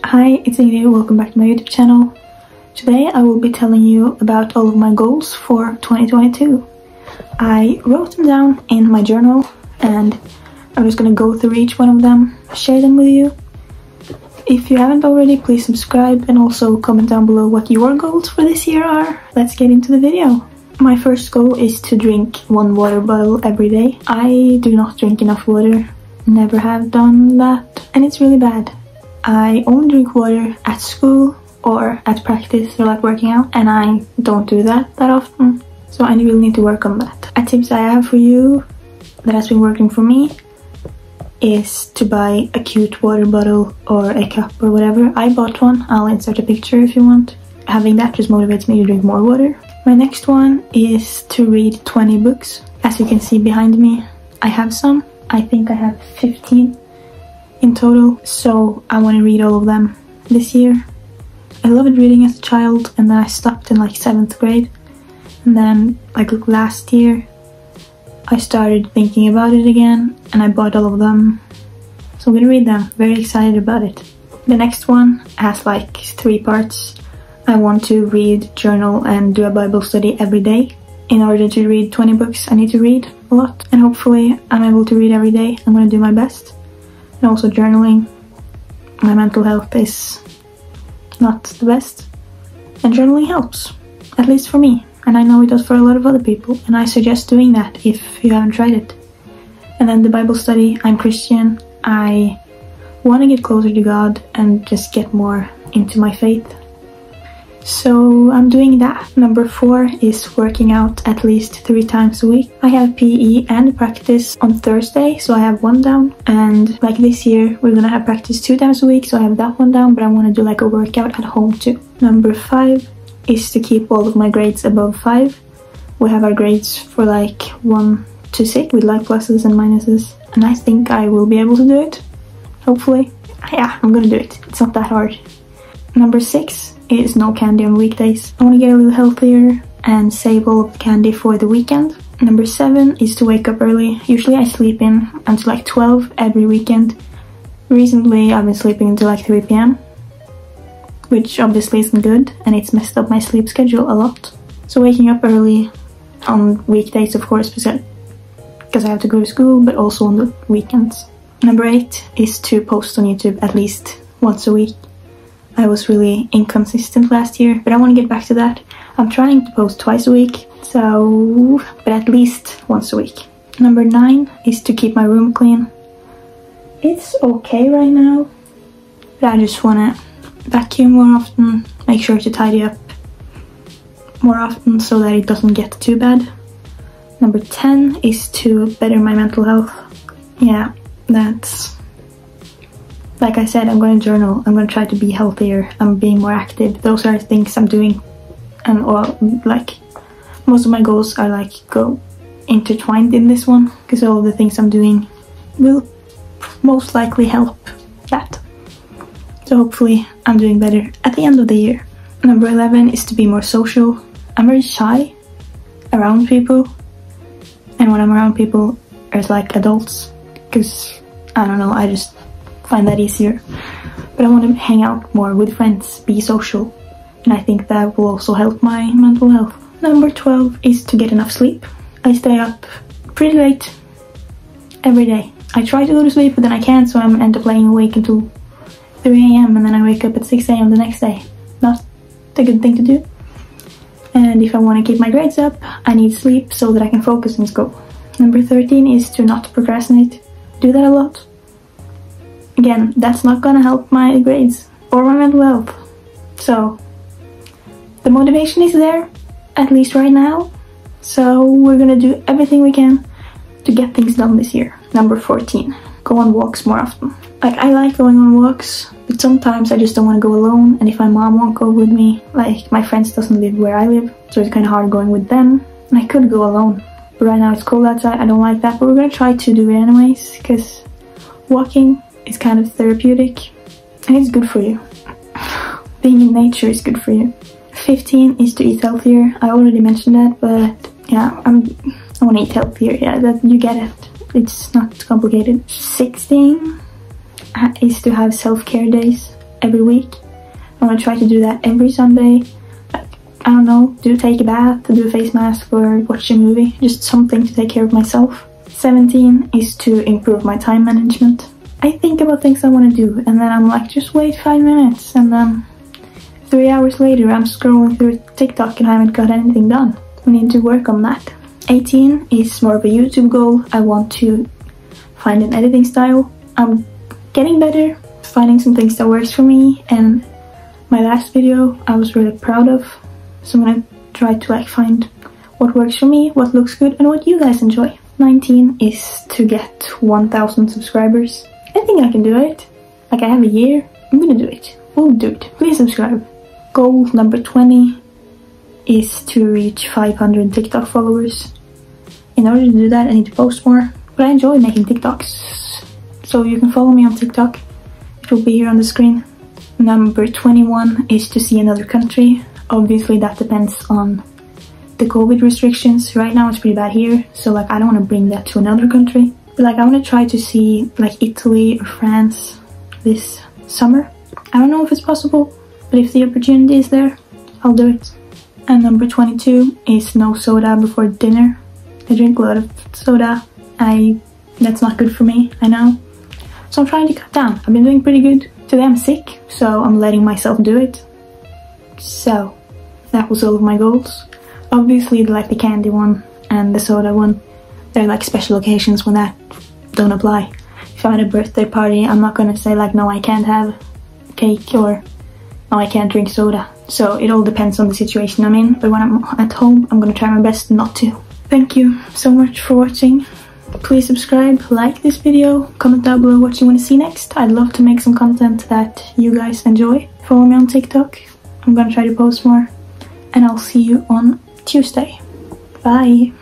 Hi, it's Ingrid. Welcome back to my YouTube channel. Today I will be telling you about all of my goals for 2022. I wrote them down in my journal and I'm just gonna go through each one of them, share them with you. If you haven't already, please subscribe and also comment down below what your goals for this year are. Let's get into the video. My first goal is to drink 1 water bottle every day. I do not drink enough water, never have done that, and it's really bad. I only drink water at school or at practice or like working out, and I don't do that often, so I really need to work on that. A tip I have for you that has been working for me is to buy a cute water bottle or a cup or whatever. I bought one, I'll insert a picture if you want. Having that just motivates me to drink more water. My next one is to read 20 books. As you can see behind me, I have some. I think I have 15 in total, so I want to read all of them this year. I loved reading as a child, and then I stopped in like 7th grade, and then like last year I started thinking about it again and I bought all of them, so I'm gonna read them. Very excited about it. The next one has like 3 parts. I want to read, journal and do a Bible study every day. In order to read 20 books I need to read a lot, and hopefully I'm able to read every day. I'm gonna do my best. And also journaling. My mental health is not the best, and journaling helps, at least for me, and I know it does for a lot of other people, and I suggest doing that if you haven't tried it. And then the Bible study. I'm Christian. I want to get closer to God and just get more into my faith, so I'm doing that. Number 4 is working out at least 3 times a week. I have PE and practice on Thursday, so I have 1 down, and like this year we're gonna have practice 2 times a week, so I have that 1 down, but I want to do like a workout at home too. Number 5 is to keep all of my grades above 5. We have our grades for like 1 to 6 with like pluses and minuses, and I think I will be able to do it, hopefully. Yeah, I'm gonna do it. It's not that hard. Number 6 is no candy on weekdays. I want to get a little healthier and save all of the candy for the weekend. Number 7 is to wake up early. Usually I sleep in until like 12 every weekend. Recently I've been sleeping until like 3 p.m, which obviously isn't good, and it's messed up my sleep schedule a lot. So waking up early on weekdays, of course, because I have to go to school, but also on the weekends. Number 8 is to post on YouTube at least once a week. I was really inconsistent last year, but I want to get back to that. I'm trying to post twice a week, but at least once a week. Number 9 is to keep my room clean. It's okay right now, but I just want to vacuum more often, make sure to tidy up more often so that it doesn't get too bad. Number 10 is to better my mental health. Yeah, that's... Like I said, I'm going to journal. I'm going to try to be healthier. I'm being more active. Those are things I'm doing, and like most of my goals are like intertwined in this one, because all of the things I'm doing will most likely help that. So hopefully I'm doing better at the end of the year. Number 11 is to be more social. I'm very shy around people, and when I'm around people there's like adults, because I don't know, I just find that easier. But I want to hang out more with friends, be social, and I think that will also help my mental health. Number 12 is to get enough sleep. I stay up pretty late every day. I try to go to sleep, but then I can't, so I end up laying awake until 3 a.m. and then I wake up at 6 a.m. the next day. Not a good thing to do. And if I want to keep my grades up, I need sleep so that I can focus in school. Number 13 is to not procrastinate. Do that a lot. Again, that's not gonna help my grades or my mental health. So the motivation is there, at least right now. So we're gonna do everything we can to get things done this year. Number 14, go on walks more often. Like, I like going on walks, but sometimes I just don't want to go alone, and if my mom won't go with me, like my friends doesn't live where I live, so it's kind of hard going with them, and I could go alone. But right now it's cold outside, I don't like that, but we're gonna try to do it anyways, because walking is kind of therapeutic and it's good for you. Being in nature is good for you. 15 is to eat healthier. I already mentioned that, but yeah, I want to eat healthier. Yeah, that you get it. It's not complicated. 16 is to have self-care days. every week. I'm gonna try to do that every Sunday. Like, I don't know, take a bath, do a face mask, or watch a movie. Just something to take care of myself. 17 is to improve my time management. I think about things I want to do, and then I'm like, just wait 5 minutes, and then 3 hours later I'm scrolling through TikTok and I haven't got anything done. We need to work on that. 18 is more of a YouTube goal. I want to find an editing style. I'm getting better, finding some things that works for me, and my last video I was really proud of. So I'm gonna try to like find what works for me, what looks good, and what you guys enjoy. 19 is to get 1,000 subscribers. I think I can do it. Like, I have a year. I'm gonna do it. We'll do it. Please subscribe. Goal number 20 is to reach 500 TikTok followers. In order to do that, I need to post more. But I enjoy making TikToks. So you can follow me on TikTok. It will be here on the screen. Number 21 is to see another country. Obviously that depends on the COVID restrictions. Right now it's pretty bad here, so like I don't want to bring that to another country. But like I want to try to see like Italy or France this summer. I don't know if it's possible, but if the opportunity is there, I'll do it. And number 22 is no soda before dinner. I drink a lot of soda. That's not good for me, I know. So I'm trying to cut down. I've been doing pretty good. Today I'm sick, so I'm letting myself do it. So that was all of my goals. Obviously like the candy one and the soda one, they're like special occasions when that don't apply. If I'm at a birthday party, I'm not gonna say like, no, I can't have cake, or no, I can't drink soda. So it all depends on the situation I'm in, but when I'm at home, I'm gonna try my best not to. Thank you so much for watching. Please subscribe, like this video, comment down below what you want to see next. I'd love to make some content that you guys enjoy. Follow me on TikTok. I'm gonna try to post more, and I'll see you on Tuesday. Bye.